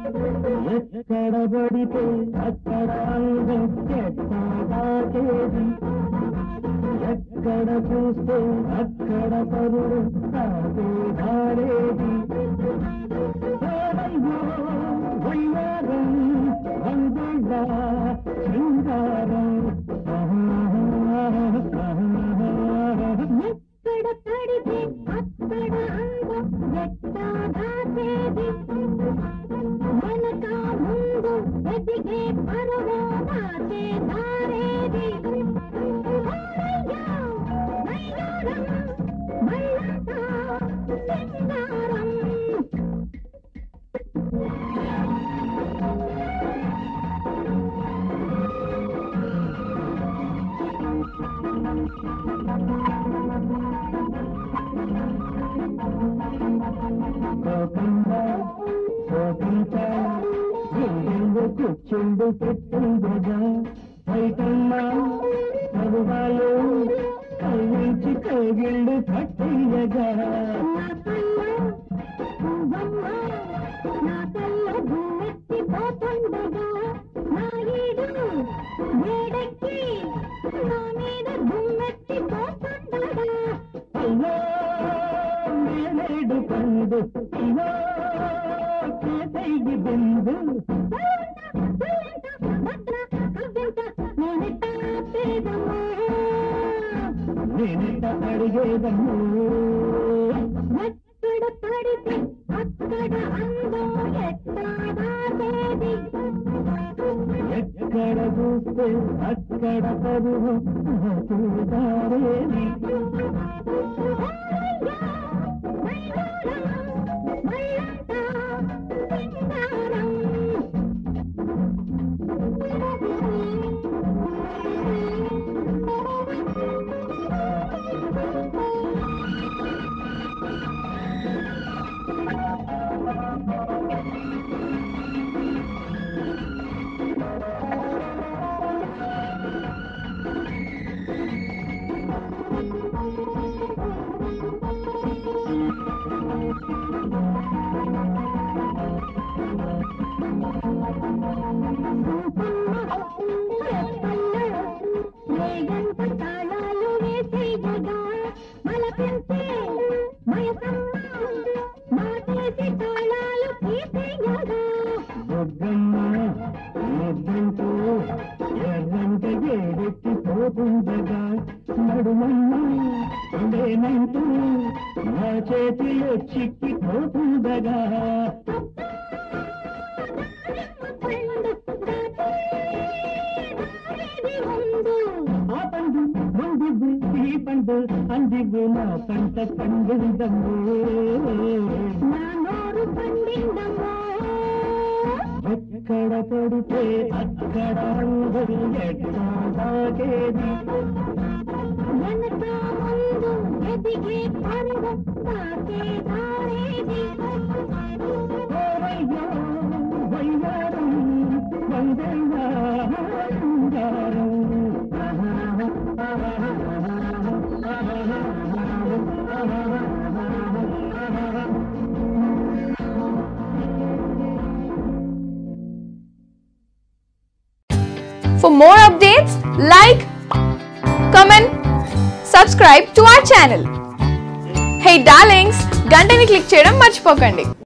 ఎక్కడబడితే అక్కడ అందం ఎక్కడాకేది ఎక్కడ చూస్తే అక్కడ పరుడు తాగేదారేది వయ్యారం వందల శృంగారం ఎక్కడ పడితే అక్కడ అందం ఎక్కడాకేది వెనక ముందు ఎదిగే పరువు దాచేదారేది కూర్చుండు పెట్టిందగా బయటమ్మా పరువాలు కళ్ళించి కగిళ్ళు పట్టిందగా నా కళ్ళ భూమెత్తి పోతుండగా నా ఈడు వేడెక్కి నా మీద భూమెత్తి పోతుండగా అయ్యో నేనేడు పండు ఇలా చేతైది బిందు నేనెట్ట అడిగేదమ్మో ఎక్కడ పడితే అక్కడ అందం ఎక్కడాకేది ఎక్కడ చూస్తే అక్కడ పరువు దారేది పోతుండగా నడుమన్నా ఉండేనంటూ నా చేతిలో చిక్కిపోతుండగా ఆ పండు ముందు ఈ పండు అందివు నా పంట పండిందమ్మో నా నోరు పండిందమ్మో ఎక్కడ పడితే అక్కడ అందరూ ఎక్కడాకేది వెనక ముందు ఎదిగే పరువు దాచేదారేది వయ్యారం వందల శృంగారం For more updates, like, comment, subscribe to our channel. Hey darlings, గంటని click చేయడం మర్చిపోకండి.